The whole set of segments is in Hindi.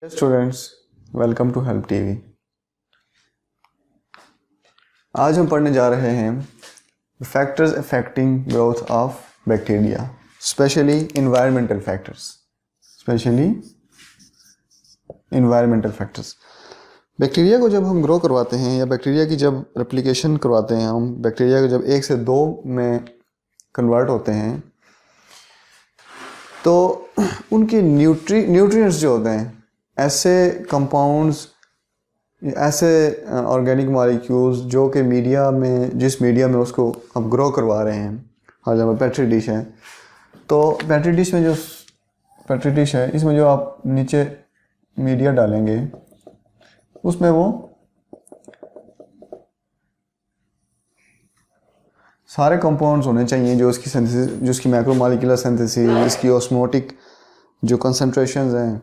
Students, welcome to help TV. आज हम पढ़ने जा रहे हैं factors affecting growth of bacteria, specially environmental factors. Bacteria को जब हम ग्रो करवाते हैं या बैक्टीरिया की जब रेप्लिकेशन करवाते हैं, हम बैक्टीरिया को जब 1 से 2 में कन्वर्ट होते हैं तो उनकी न्यूट्रिएंट्स जो होते हैं, ऐसे कंपाउंड्स, ऐसे ऑर्गेनिक मॉलिक्यूल्स जो कि मीडिया में, जिस मीडिया में उसको हम ग्रो करवा रहे हैं, हर जगह पेट्री डिश है, तो पेट्री डिश है, इसमें जो आप नीचे मीडिया डालेंगे उसमें वो सारे कंपाउंड्स होने चाहिए जो उसकी सिंथेसिस, जो उसकी मैक्रोमॉलिक्यूलर सिंथेसिस, इसकी ऑस्मोटिक जो कंसंट्रेशंस हैं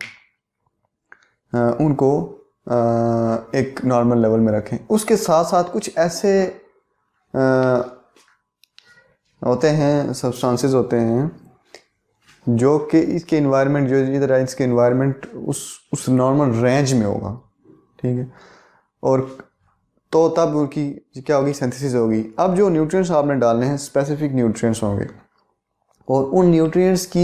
उनको एक नॉर्मल लेवल में रखें। उसके साथ साथ कुछ ऐसे होते हैं, सब्सटेंसेस होते हैं जो कि इसके इन्वायरमेंट, जो इधर इसके इन्वायरमेंट उस नॉर्मल रेंज में होगा, ठीक है, और तो तब उनकी क्या होगी, सिंथेसिस होगी। अब जो न्यूट्रिएंट्स आपने डालने हैं, स्पेसिफिक न्यूट्रिएंट्स होंगे और उन न्यूट्रिएंट्स की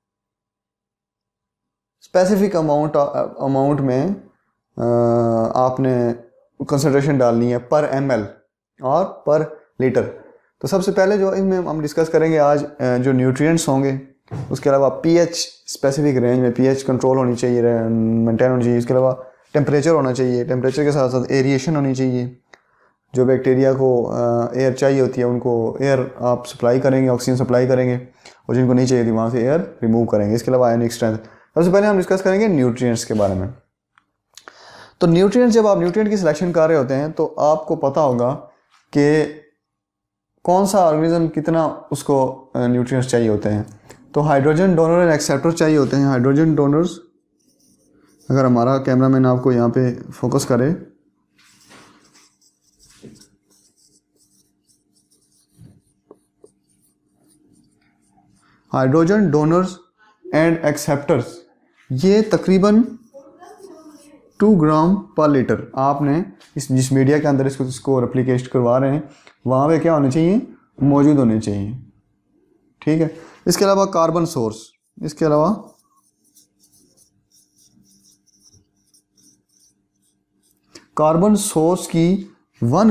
स्पेसिफिक अमाउंट में आपने कंसंट्रेशन डालनी है पर ml और पर लीटर। तो सबसे पहले जो इसमें हम डिस्कस करेंगे आज, जो न्यूट्रिएंट्स होंगे, उसके अलावा pH स्पेसिफिक रेंज में pH कंट्रोल होनी चाहिए, मेंटेन होनी चाहिए। इसके अलावा टेम्परेचर होना चाहिए, टेम्परेचर के साथ साथ एरिएशन होनी चाहिए। जो बैक्टीरिया को एयर चाहिए होती है उनको एयर आप सप्लाई करेंगे, ऑक्सीजन सप्लाई करेंगे, और जिनको नहीं चाहिए थी वहाँ से एयर रिमूव करेंगे। इसके अलावा आयनिक स्ट्रेंथ। सबसे पहले हम डिस्कस करेंगे न्यूट्रिएंट्स के बारे में। तो न्यूट्रिएंट्स, जब आप न्यूट्रिएंट की सिलेक्शन कर रहे होते हैं तो आपको पता होगा कि कौन सा ऑर्गेनिज्म कितना उसको न्यूट्रिएंट्स चाहिए होते हैं। तो हाइड्रोजन डोनर एंड एक्सेप्टर चाहिए होते हैं। हाइड्रोजन डोनर्स, अगर हमारा कैमरामैन आपको यहाँ पे फोकस करे, हाइड्रोजन डोनर्स एंड एक्सेप्टर्स, ये तकरीबन 2 ग्राम पर लीटर आपने जिस मीडिया के अंदर इसको रेप्लिकेट करवा रहे हैं वहाँ पे क्या होने चाहिए, मौजूद होने चाहिए, ठीक है। इसके अलावा कार्बन सोर्स, इसके अलावा कार्बन सोर्स की 1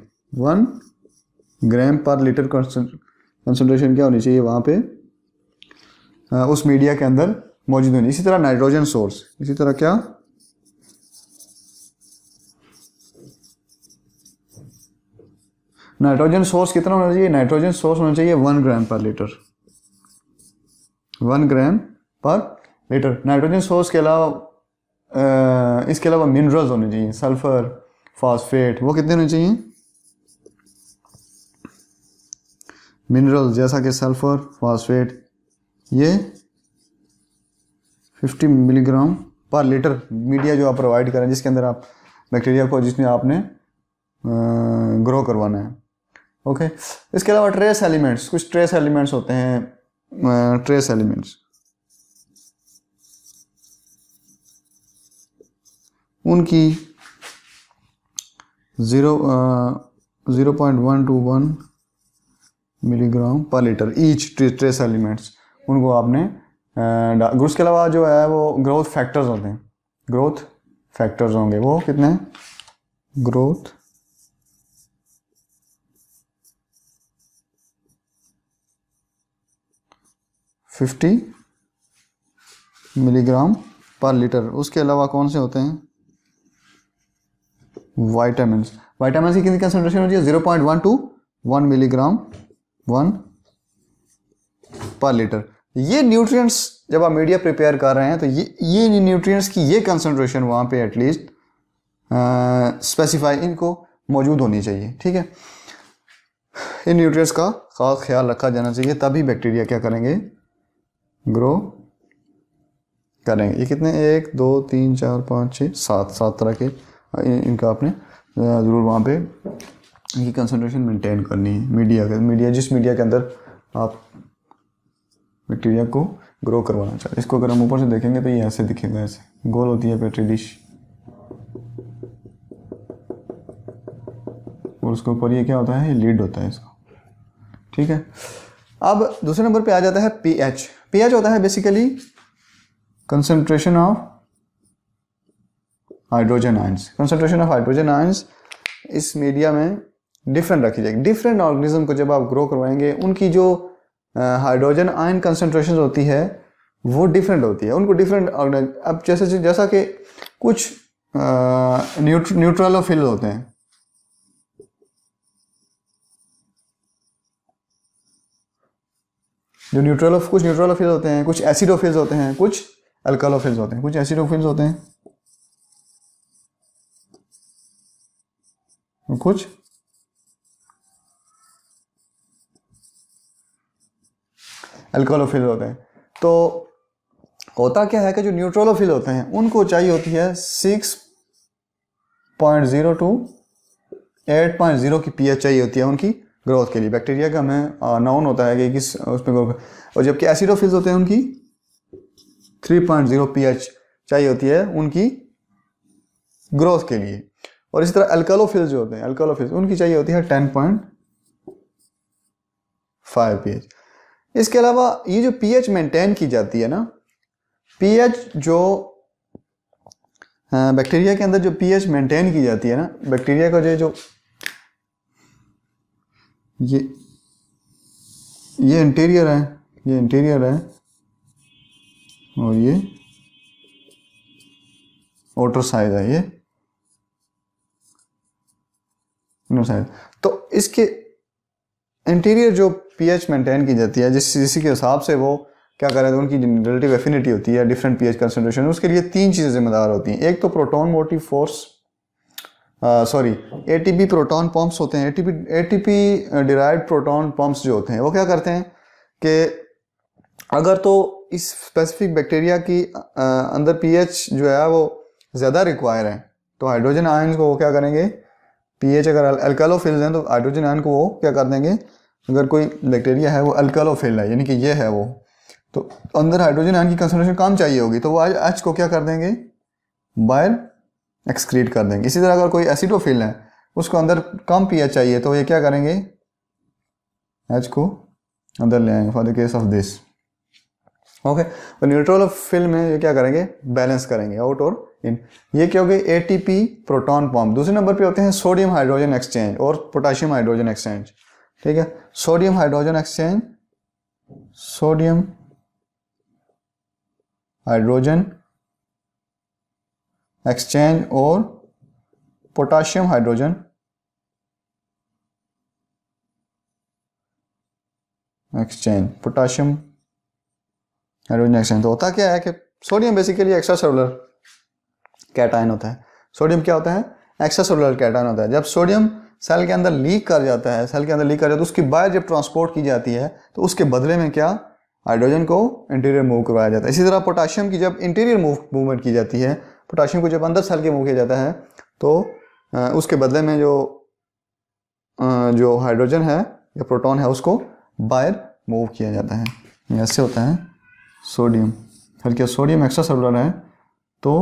ग्राम पर लीटर कंसंट्रेशन क्या होनी चाहिए वहाँ पे उस मीडिया के अंदर मौजूद होनी। इसी तरह नाइट्रोजन सोर्स, इसी तरह क्या, नाइट्रोजन सोर्स कितना होना चाहिए, नाइट्रोजन सोर्स होना चाहिए 1 ग्राम पर लीटर, 1 ग्राम पर लीटर। नाइट्रोजन सोर्स के अलावा इसके अलावा मिनरल्स होने चाहिए, सल्फर, फॉस्फेट, वो कितने होने चाहिए, मिनरल्स जैसा कि सल्फर, फॉस्फेट, ये 50 मिलीग्राम पर लीटर मीडिया जो आप प्रोवाइड करें, जिसके अंदर आप बैक्टीरिया को, जिसमें आपने ग्रो करवाना है, ओके। इसके अलावा ट्रेस एलिमेंट्स, कुछ ट्रेस एलिमेंट्स होते हैं, ट्रेस एलिमेंट्स, उनकी 0.1 to 1 milligram per litre each trace elements, उनको आपने उसके अलावा जो है वो ग्रोथ फैक्टर्स होते हैं, ग्रोथ फैक्टर्स होंगे, वो कितने हैं, ग्रोथ $50 मिलीग्राम पर लीटर। उसके अलावा कौन से होते हैं, वाइटामिन्स की कितनी कंसंट्रेशन होती है, 0.1 to 1 मिलीग्राम 1 पर लीटर। ये न्यूट्रिएंट्स जब आप मीडिया प्रिपेयर कर रहे हैं तो ये न्यूट्रिएंट्स की ये कंसंट्रेशन वहाँ पे एटलीस्ट स्पेसिफाई, इनको मौजूद होनी चाहिए, ठीक है। इन न्यूट्रिएंट्स का खास ख्याल रखा जाना चाहिए, तभी बैक्टीरिया क्या करेंगे, ग्रो करेंगे। ये कितने, 1 2 3 4 5 6 7 तरह के इनका आपने ज़रूर वहाँ पे इनकी कंसंट्रेशन मेंटेन करनी है। मीडिया जिस मीडिया के अंदर आप बैक्टीरिया को ग्रो करवाना चाहते हैं। इसको अगर हम ऊपर से देखेंगे तो ये ऐसे दिखेगा, ऐसे गोल होती है पेट्री डिश और उसके ऊपर ये क्या होता है, ये लीड होता है इसका, ठीक है। अब दूसरे नंबर पे आ जाता है पीएच। पीएच होता है basically concentration of hydrogen ions. Concentration of hydrogen ions इस मीडिया में डिफरेंट रखी जाएगी। डिफरेंट ऑर्गेनिज्म को जब आप ग्रो करवाएंगे उनकी जो हाइड्रोजन आयन कंसंट्रेशन होती है वो डिफरेंट होती है, उनको डिफरेंट अब जैसा कि कुछ न्यूट्रलोफिल होते हैं, जो कुछ न्यूट्रलोफिल होते हैं, कुछ एसिडोफिल्स होते हैं, कुछ अल्कालोफिल्स होते हैं। कुछ एसिडोफिल्स होते हैं, कुछ अल्कालोफिल होते हैं। तो होता क्या है कि जो न्यूट्रलोफिल होते हैं उनको चाहिए होती है 6.0 टू 8.0 की पीएच चाहिए होती है उनकी ग्रोथ के लिए। बैक्टीरिया का हमें नाउन होता है कि किस उसमें ग्रो, और जबकि एसिडोफिल्स होते हैं उनकी 3.0 पीएच चाहिए होती है उनकी ग्रोथ के लिए। और इसी तरह अल्कालोफिल्स जो होते हैं, अल्कालोफिल्स उनकी चाहिए होती है 10.5 पीएच। इसके अलावा ये जो पीएच मेंटेन की जाती है ना, पीएच जो बैक्टीरिया के अंदर जो पीएच मेंटेन की जाती है ना, बैक्टीरिया का जो ये इंटीरियर है, ये इंटीरियर है और ये आउटर साइड है, ये इनर साइड। तो इसके इंटीरियर जो पीएच मेंटेन की जाती है, जिसी के हिसाब से वो क्या कर रहे थे, उनकी रिलेटिव एफिनिटी होती है डिफरेंट पीएच कंसंट्रेशन, उसके लिए 3 चीज़ें जिम्मेदार होती हैं। एक तो proton motive force, ATP proton pumps होते हैं। एटीपी डिराइव्ड प्रोटॉन पंप्स जो होते हैं वो क्या करते हैं कि अगर तो इस स्पेसिफिक बैक्टीरिया की अंदर पीएच जो है वो ज़्यादा रिक्वायर है तो हाइड्रोजन आयन को वो क्या करेंगे, पीएच अगर अल्कालोफिल्स हैं तो हाइड्रोजन आयन को वो क्या कर देंगे, अगर कोई बैक्टीरिया है वो अल्कालोफिल है यानी कि ये है वो, तो अंदर हाइड्रोजन आयन की कंसंट्रेशन कम चाहिए होगी तो वो एच को क्या कर देंगे, बाहर एक्सक्रीट कर देंगे। इसी तरह अगर कोई एसिडोफिल है उसको अंदर कम पीएच चाहिए तो ये क्या करेंगे, एच को अंदर ले आएंगे for the case of this, okay. तो न्यूट्रलोफिल में ये क्या करेंगे, बैलेंस करेंगे आउट और इन। ये क्या हो गए, एटीपी प्रोटॉन पंप। दूसरे नंबर पे होते हैं सोडियम हाइड्रोजन एक्सचेंज और पोटेशियम हाइड्रोजन एक्सचेंज, ठीक है। Sodium hydrogen exchange, sodium hydrogen exchange और potassium hydrogen exchange, potassium hydrogen exchange. तो होता क्या है कि sodium basically extracellular cation होता है। सोडियम क्या होता है, एक्स्ट्रा सेलुलर कैटायन होता है। जब सोडियम सेल के अंदर लीक कर जाता है, सेल के अंदर लीक कर जाता है तो उसकी बाहर जब ट्रांसपोर्ट की जाती है तो उसके बदले में क्या, हाइड्रोजन को इंटीरियर मूव करवाया जाता है। इसी तरह पोटेशियम की जब इंटीरियर मूवमेंट की जाती है, पोटेशियम को जब अंदर सेल के मूव किया जाता है तो उसके बदले में जो हाइड्रोजन है या प्रोटॉन है उसको बाहर मूव किया जाता है। ऐसे होता है सोडियम, हल्के सोडियम एक्स्ट्रा सेलुलर है तो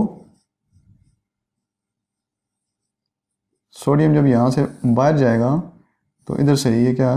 सोडियम जब यहाँ से बाहर जाएगा तो इधर से ये क्या,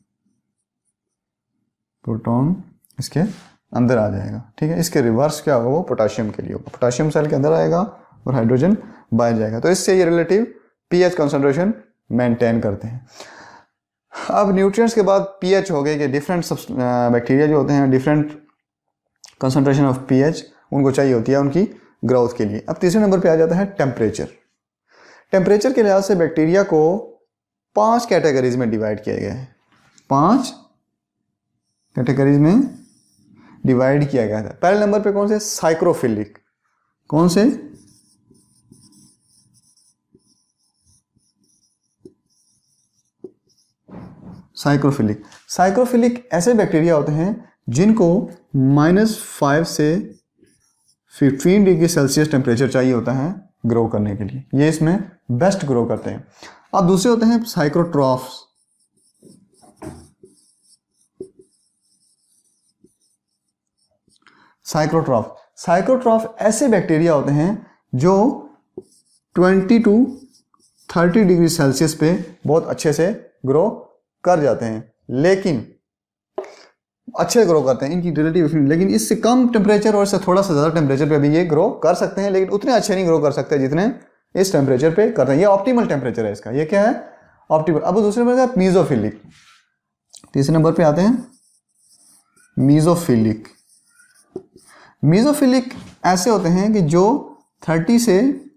प्रोटॉन इसके अंदर आ जाएगा, ठीक है। इसके रिवर्स क्या होगा, वो पोटेशियम के लिए होगा, पोटेशियम सेल के अंदर आएगा और हाइड्रोजन बाहर जाएगा। तो इससे ये रिलेटिव पीएच कंसंट्रेशन मेंटेन करते हैं। अब न्यूट्रिएंट्स के बाद पीएच हो गए कि डिफरेंट बैक्टीरिया जो होते हैं डिफरेंट कंसंट्रेशन ऑफ पीएच उनको चाहिए होती है उनकी ग्रोथ के लिए। अब तीसरे नंबर पे आ जाता है टेम्परेचर। टेम्परेचर के लिहाज से बैक्टीरिया को 5 कैटेगरीज में डिवाइड किया गया है, 5 कैटेगरीज में डिवाइड किया गया था। पहले नंबर पे कौन से, साइक्रोफिलिक। कौन से, साइक्रोफिलिक। साइक्रोफिलिक ऐसे बैक्टीरिया होते हैं जिनको -5 से 15 डिग्री सेल्सियस टेम्परेचर चाहिए होता है ग्रो करने के लिए, ये इसमें बेस्ट ग्रो करते हैं। अब दूसरे होते हैं साइक्रोट्रॉफ्स। साइक्रोट्रॉफ। साइक्रोट्रॉफ ऐसे बैक्टीरिया होते हैं जो 20 to 30 डिग्री सेल्सियस पे बहुत अच्छे से ग्रो कर जाते हैं, लेकिन अच्छे ग्रो करते हैं, इनकी रिलेटिव, लेकिन इससे कम टेम्परेचर और इससे थोड़ा सा ज़्यादा टेम्परेचर पे भी ये ग्रो कर सकते हैं, लेकिन उतने अच्छे नहीं ग्रो कर सकते जितने इस टेम्परेचर पे करते हैं। ये ऑप्टिमल टेम्परेचर है इसका, ये क्या है, ऑप्टिमल। अब दूसरे नंबर पे मीजोफिलिक, तीसरे नंबर पे आते हैं मीजोफिलिक। मीजोफिलिक ऐसे होते हैं कि जो 30 से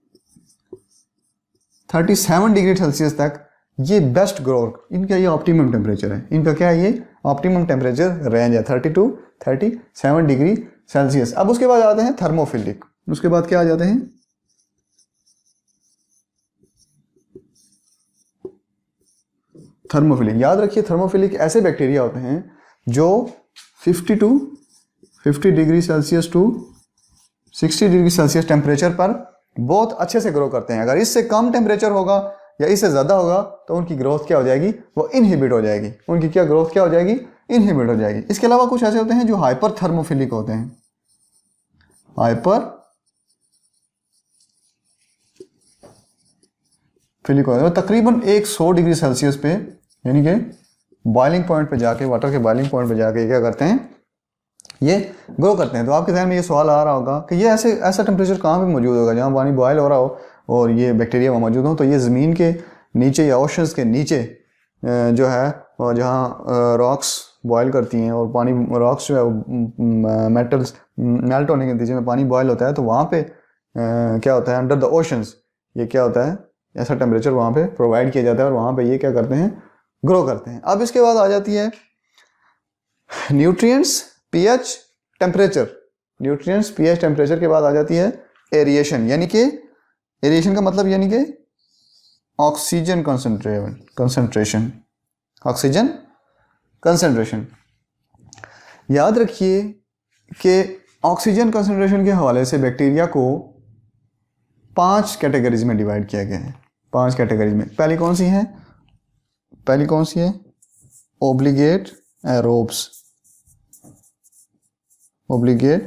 37 डिग्री सेल्सियस तक ये बेस्ट ग्रो, इनका ये ऑप्टिमम टेम्परेचर है, इनका क्या है, ये ऑप्टिमम टेम्परेचर रेंज है 30 to 37 डिग्री सेल्सियस। अब उसके बाद आते हैं थर्मोफिलिक, उसके बाद क्या आ जाते हैं थर्मोफिलिक। याद रखिए थर्मोफिलिक ऐसे बैक्टीरिया होते हैं जो 50 to 50 degree Celsius to 60 degree Celsius temperature पर बहुत अच्छे से ग्रो करते हैं। अगर इससे कम टेम्परेचर होगा या इससे ज़्यादा होगा तो उनकी ग्रोथ क्या हो जाएगी, वो इनहिबिट हो जाएगी, उनकी क्या ग्रोथ क्या हो जाएगी, इनहिबिट हो जाएगी। इसके अलावा कुछ ऐसे होते हैं जो हाइपर थर्मोफिलिक होते हैं, हाइपर फिलिक होते हैं, तकरीबन 100 डिग्री सेल्सियस पे, यानी कि बॉइलिंग पॉइंट पे जाके, वाटर के बॉइलिंग पॉइंट पे जाके क्या करते हैं, ये ग्रो करते हैं। तो आपके ध्यान में ये सवाल आ रहा होगा कि ये ऐसा टेम्परेचर कहाँ पे मौजूद होगा जहाँ पानी बॉयल हो रहा हो और ये बैक्टीरिया वहाँ मौजूद हो। तो ये ज़मीन के नीचे या ओशंस के नीचे जो है, और जहाँ रॉक्स बॉयल करती हैं और पानी, रॉक्स जो है मेटल्स मेल्ट होने के नतीजे में पानी बॉयल होता है, तो वहाँ पे क्या होता है, अंडर द ओशंस ये क्या होता है, ऐसा टेम्परेचर वहाँ पे प्रोवाइड किया जाता है और वहाँ पे ये क्या करते हैं, ग्रो करते हैं। अब इसके बाद आ जाती है nutrients, pH, temperature. Nutrients, pH, temperature के बाद आ जाती है एरिएशन, यानी कि एरिएशन का मतलब यानी कि ऑक्सीजन कंसंट्रेशन, ऑक्सीजन कंसंट्रेशन। याद रखिए कि ऑक्सीजन कंसंट्रेशन के हवाले से बैक्टीरिया को 5 कैटेगरीज में डिवाइड किया गया है, 5 कैटेगरीज में। पहली कौन सी है, पहली कौन सी है, obligate aerobes, obligate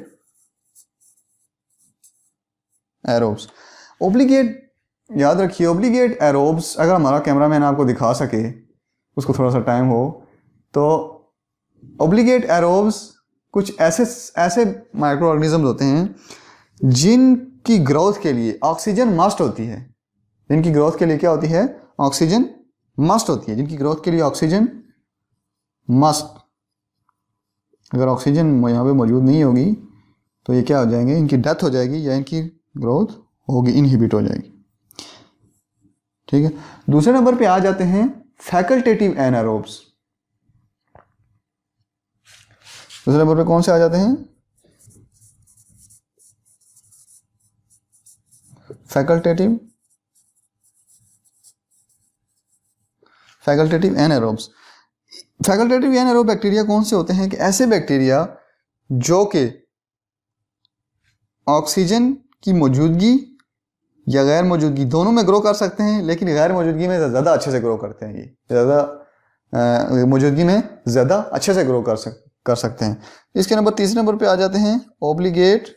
aerobes. Obligate, याद रखिए ओब्लिगेट एरोब्स, अगर हमारा कैमरामैन आपको दिखा सके, उसको थोड़ा सा टाइम हो, तो ओब्लिगेट एरोब्स कुछ ऐसे माइक्रो ऑर्गेनिज्म होते हैं जिनकी ग्रोथ के लिए ऑक्सीजन मस्ट होती है, जिनकी ग्रोथ के लिए क्या होती है, ऑक्सीजन मस्ट होती है, जिनकी ग्रोथ के लिए ऑक्सीजन मस्ट। अगर ऑक्सीजन यहाँ पे मौजूद नहीं होगी तो ये क्या हो जाएंगे, इनकी डेथ हो जाएगी या इनकी ग्रोथ होगी, इनहिबिट हो जाएगी। ठीक है, दूसरे नंबर पे आ जाते हैं फैकल्टेटिव एनारोब्स। दूसरे नंबर पे कौन से आ जाते हैं, facultative anaerobes. Facultative anaerobe bacteria कौन से होते हैं कि ऐसे बैक्टीरिया जो कि ऑक्सीजन की मौजूदगी या गैर मौजूदगी दोनों में ग्रो कर सकते हैं, लेकिन गैर मौजूदगी में ज़्यादा अच्छे से ग्रो करते हैं, ये ज़्यादा मौजूदगी में ज़्यादा अच्छे से ग्रो कर सकते हैं। इसके नंबर तीसरे नंबर पे आ जाते हैं ओब्लिगेट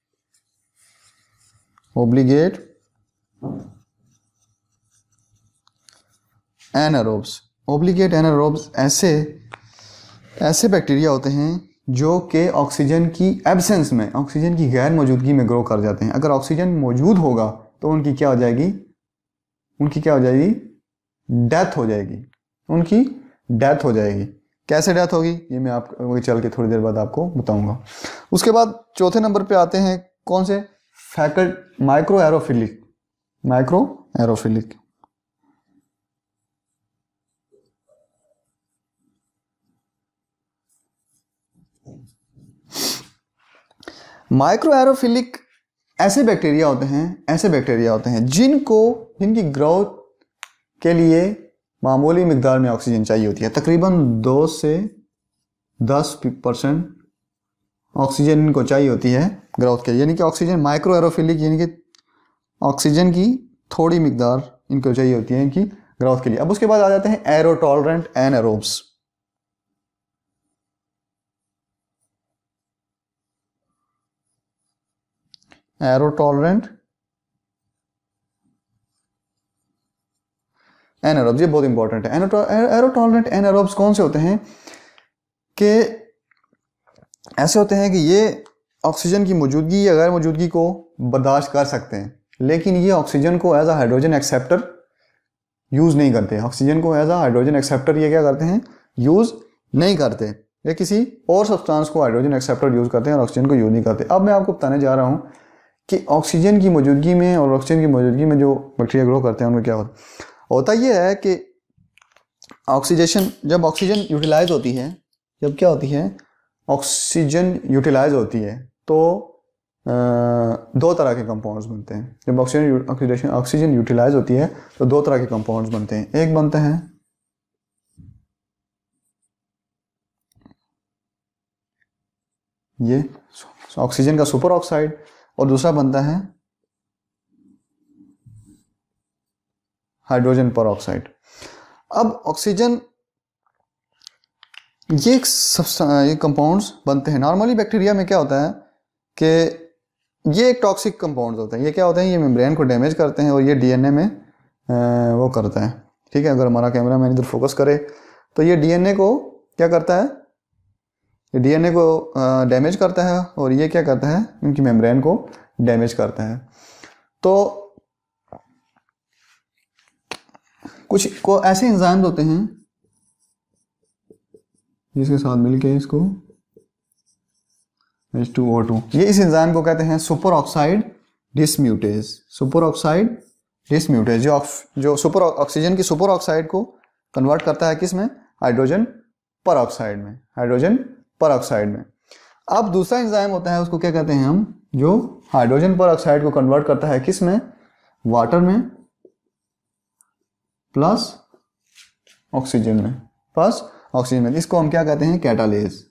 एनारोब्स। ओब्लिगेट एनारोब्स ऐसे बैक्टीरिया होते हैं जो कि ऑक्सीजन की एब्सेंस में, ऑक्सीजन की गैर मौजूदगी में ग्रो कर जाते हैं। अगर ऑक्सीजन मौजूद होगा तो उनकी क्या हो जाएगी, डेथ हो जाएगी, उनकी डेथ हो जाएगी। कैसे डेथ होगी ये मैं आपको चल के थोड़ी देर बाद आपको बताऊंगा। उसके बाद चौथे नंबर पे आते हैं कौन से, माइक्रो एरोफिलिक। माइक्रो एरोफिलिक ऐसे बैक्टीरिया होते हैं जिनकी ग्रोथ के लिए मामूली मिकदार में ऑक्सीजन चाहिए होती है। तकरीबन 2 से 10% ऑक्सीजन इनको चाहिए होती है ग्रोथ के लिए, यानी कि ऑक्सीजन, माइक्रो एरोफिलिक यानी कि ऑक्सीजन की थोड़ी मिकदार इनको चाहिए होती है इनकी ग्रोथ के लिए। अब उसके बाद आ जाते हैं aerotolerant anaerobes. Aerotolerant anaerobes, ये बहुत इंपॉर्टेंट है। एरो टॉलरेंट एनारोब्स कौन से होते हैं कि ऐसे होते हैं कि ये ऑक्सीजन की मौजूदगी या गैर मौजूदगी को बर्दाश्त कर सकते हैं, लेकिन ये ऑक्सीजन को as a hydrogen acceptor use नहीं करते। ऑक्सीजन को एज अ हाइड्रोजन एक्सेप्टर ये क्या करते हैं, यूज़ नहीं करते। ये किसी और सब्सटेंस को हाइड्रोजन एक्सेप्टर यूज़ करते हैं और ऑक्सीजन को यूज़ नहीं करते। अब मैं आपको बताने जा रहा हूँ कि ऑक्सीजन की मौजूदगी में और ऑक्सीजन की मौजूदगी में जो बैक्टीरिया ग्रो करते हैं उनमें क्या होता ये है कि ऑक्सीडेशन, जब ऑक्सीजन यूटिलाइज होती है, जब क्या होती है ऑक्सीजन यूटिलाइज होती है तो दो तरह के कंपाउंड्स बनते हैं। जब ऑक्सीजन यूटिलाइज होती है तो दो तरह के कंपाउंड्स बनते हैं। एक बनते हैं ये ऑक्सीजन का सुपर ऑक्साइड और दूसरा बनता है हाइड्रोजन पर ऑक्साइड। अब ऑक्सीजन ये कंपाउंड्स बनते हैं। नॉर्मली बैक्टीरिया में क्या होता है कि ये एक टॉक्सिक कंपाउंड्स होते हैं। ये क्या होते हैं, ये मेम्ब्रेन को डैमेज करते हैं और ये डीएनए में वो करता है। ठीक है, अगर हमारा कैमरा मैन इधर फोकस करे तो ये डीएनए को क्या करता है, ये डीएनए को डैमेज करता है और ये क्या करता है, इनकी मेम्ब्रेन को डैमेज करता है। तो कुछ को ऐसे एंजाइम्स होते हैं जिसके साथ मिलके इसको H2O2, ये इस एंजाइम को कहते हैं superoxide dismutase. Superoxide dismutase जो सुपर ऑक्सीजन की सुपर ऑक्साइड को कन्वर्ट करता है किस में, हाइड्रोजन पर ऑक्साइड में, हाइड्रोजन पर ऑक्साइड में। अब दूसरा एंजाइम होता है, उसको क्या कहते हैं हम, जो हाइड्रोजन पर ऑक्साइड को कन्वर्ट करता है किस में, वाटर में प्लस ऑक्सीजन में, प्लस ऑक्सीजन में। इसको हम क्या कहते हैं, कैटालेज।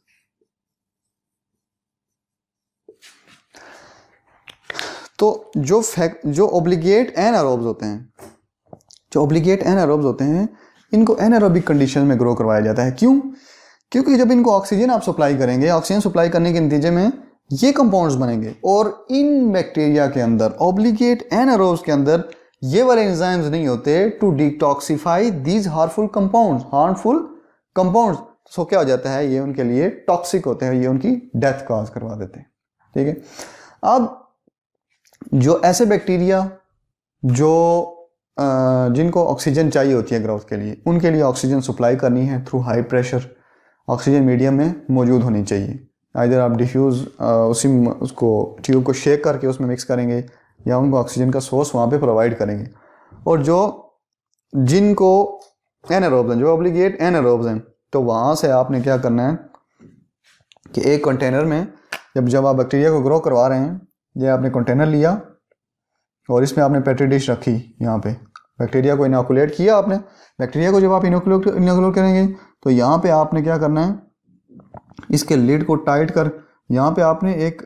तो जो ओब्लिगेट एनारोब्स होते हैं, जो ओब्लिगेट एनारोब्स होते हैं, इनको एनारोबिक कंडीशन में ग्रो करवाया जाता है। क्यों? क्योंकि जब इनको ऑक्सीजन आप सप्लाई करेंगे, ऑक्सीजन सप्लाई करने के नतीजे में ये कंपाउंड्स बनेंगे और इन बैक्टीरिया के अंदर, ओब्लिगेट एनारोब्स के अंदर ये वाले एंजाइम्स नहीं होते to detoxify these harmful compounds. So क्या हो जाता है, ये उनके लिए टॉक्सिक होते हैं, ये उनकी डेथ कॉज करवा देते हैं। ठीक है, अब जो ऐसे बैक्टीरिया जो जिनको ऑक्सीजन चाहिए होती है ग्रोथ के लिए, उनके लिए ऑक्सीजन सप्लाई करनी है through high pressure, oxygen medium में मौजूद होनी चाहिए। इधर आप डिफ्यूज़ उसको ट्यूब को शेक करके उसमें मिक्स करेंगे या उनको ऑक्सीजन का सोर्स वहाँ पे प्रोवाइड करेंगे। और जिनको एनारोब्स हैं, जो ऑब्लिगेट एनारोब्स हैं, तो वहाँ से आपने क्या करना है कि एक कंटेनर में जब आप बैक्टीरिया को ग्रो करवा रहे हैं, ये आपने कंटेनर लिया और इसमें आपने पेट्री डिश रखी, यहाँ पे बैक्टीरिया को इनोकुलेट किया आपने। बैक्टीरिया को जब आप इनोकुलेट करेंगे तो यहाँ पे आपने क्या करना है, इसके लिड को टाइट कर यहाँ पे आपने एक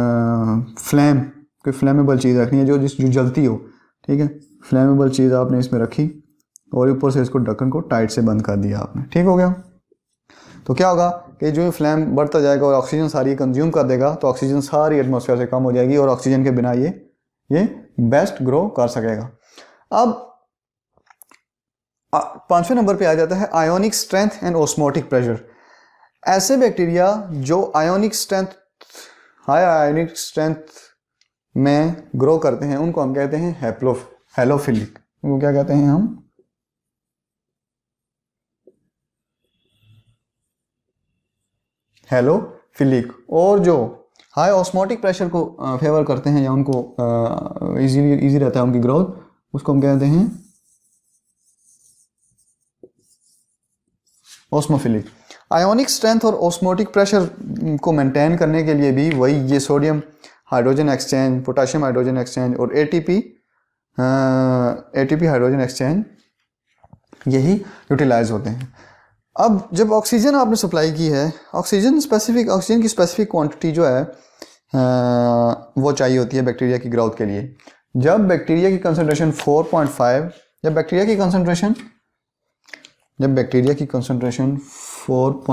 कोई फ्लेमेबल चीज़ रखनी है जो जलती हो। ठीक है, फ्लेमेबल चीज़ आपने इसमें रखी और ऊपर से इसको ढक्कन को टाइट से बंद कर दिया आपने। ठीक हो गया। तो क्या होगा कि जो फ्लेम बढ़ता जाएगा और ऑक्सीजन सारी कंज्यूम कर देगा, तो ऑक्सीजन सारी एटमॉस्फेयर से कम हो जाएगी और ऑक्सीजन के बिना ये बेस्ट ग्रो कर सकेगा। अब 5वें नंबर पे आ जाता है ionic strength and osmotic pressure. ऐसे बैक्टीरिया जो हाई आयोनिक स्ट्रेंथ में ग्रो करते हैं, उनको हम कहते हैं हेलोफिलिक। उनको क्या कहते हैं हम, हेलोफिलिक। और जो हाई ऑस्मोटिक प्रेशर को फेवर करते हैं या उनको इजी रहता है उनकी ग्रोथ, उसको हम कहते हैं ऑस्मोफिलिक। आयोनिक स्ट्रेंथ और ऑस्मोटिक प्रेशर को मेंटेन करने के लिए भी वही ये sodium hydrogen exchange, potassium hydrogen exchange और एटीपी हाइड्रोजन एक्सचेंज यही यूटिलाइज होते हैं। अब जब ऑक्सीजन आपने सप्लाई की है, ऑक्सीजन की स्पेसिफिक क्वांटिटी जो है वो चाहिए होती है बैक्टीरिया की ग्रोथ के लिए। जब बैक्टीरिया की कंसंट्रेशन 4.5, जब बैक्टीरिया की कंसंट्रेशन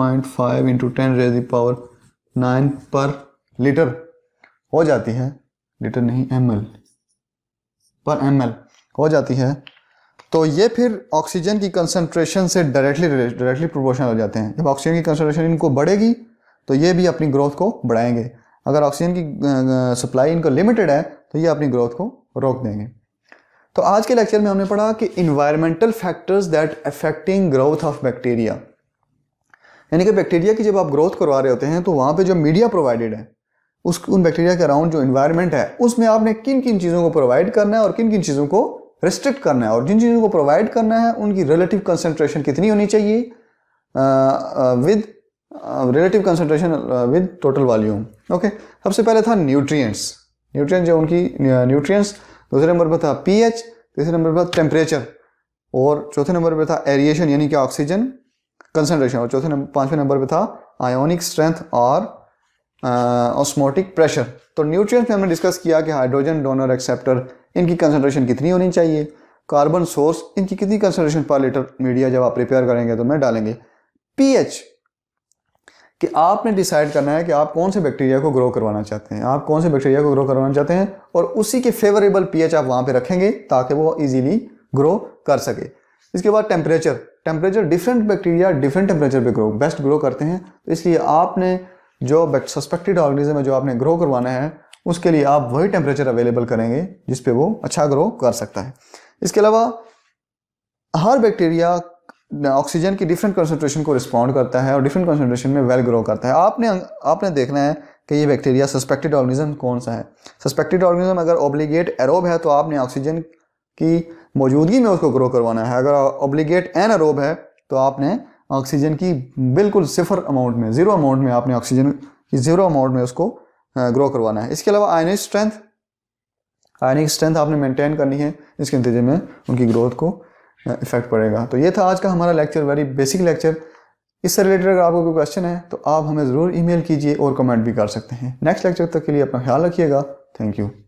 4.5 × 10⁻⁹ पर लीटर हो जाती है, लीटर नहीं ml पर ml हो जाती है, तो ये फिर ऑक्सीजन की कंसंट्रेशन से डायरेक्टली प्रोपोर्शनल हो जाते हैं। जब ऑक्सीजन की कंसंट्रेशन इनको बढ़ेगी तो ये भी अपनी ग्रोथ को बढ़ाएंगे। अगर ऑक्सीजन की सप्लाई इनको लिमिटेड है तो ये अपनी ग्रोथ को रोक देंगे। तो आज के लेक्चर में हमने पढ़ा कि environmental factors that affecting growth of bacteria, यानी कि बैक्टीरिया की जब आप ग्रोथ करवा रहे होते हैं तो वहाँ पे जो मीडिया प्रोवाइडेड है उन बैक्टीरिया के अराउंड जो इन्वायरमेंट है उसमें आपने किन किन चीज़ों को प्रोवाइड करना है और किन किन चीज़ों को रिस्ट्रिक्ट करना है, और जिन चीज़ों को प्रोवाइड करना है उनकी रिलेटिव कंसंट्रेशन कितनी होनी चाहिए with relative concentration with total volume. Okay, सबसे पहले था न्यूट्रिएंट्स जो उनकी न्यूट्रिएंट्स, दूसरे नंबर पर था पीएच, तीसरे नंबर पर टेम्परेचर, और चौथे नंबर पर था एरिएशन यानी कि ऑक्सीजन कंसंट्रेशन, और पांचवें नंबर पर था आयोनिक स्ट्रेंथ और ऑस्मोटिक प्रेशर। तो न्यूट्रिएंट्स में हमने डिस्कस किया कि हाइड्रोजन डोनर एक्सेप्टर इनकी कंसंट्रेशन कितनी होनी चाहिए, कार्बन सोर्स इनकी कितनी कंसंट्रेशन पर लीटर मीडिया जब आप प्रिपेयर करेंगे तो मैं डालेंगे, पीएच कि आपने डिसाइड करना है कि आप कौन से बैक्टीरिया को ग्रो करवाना चाहते हैं, और उसी के फेवरेबल पीएच आप वहां पे रखेंगे ताकि वो इजीली ग्रो कर सके। इसके बाद temperature different bacteria different temperature पे बेस्ट ग्रो करते हैं, तो इसलिए आपने जो सस्पेक्टेड ऑर्गेनिज्म है जो आपने ग्रो करवाना है उसके लिए आप वही टेम्परेचर अवेलेबल करेंगे जिस पे वो अच्छा ग्रो कर सकता है। इसके अलावा हर बैक्टीरिया ऑक्सीजन की डिफरेंट कंसंट्रेशन को रिस्पॉन्ड करता है और डिफरेंट कंसंट्रेशन में वेल ग्रो करता है। आपने देखना है कि ये बैक्टीरिया सस्पेक्टेड ऑर्गेनिज्म कौन सा है। सस्पेक्टेड ऑर्गेनिज्म अगर ऑब्लिगेट एरोब है तो आपने ऑक्सीजन की मौजूदगी में उसको ग्रो करवाना है, अगर ऑब्लिगेट एनारोब है तो आपने ऑक्सीजन की बिल्कुल ज़ीरो अमाउंट में आपने ऑक्सीजन की ज़ीरो अमाउंट में उसको ग्रो करवाना है। इसके अलावा आयनिक स्ट्रेंथ आपने मेंटेन करनी है, इसके नतीजे में उनकी ग्रोथ को इफेक्ट पड़ेगा। तो ये था आज का हमारा लेक्चर, वेरी बेसिक लेक्चर। इससे रिलेटेड अगर आपको कोई क्वेश्चन है तो आप हमें ज़रूर ईमेल कीजिए और कमेंट भी कर सकते हैं। नेक्स्ट लेक्चर तक के लिए अपना ख्याल रखिएगा। Thank you.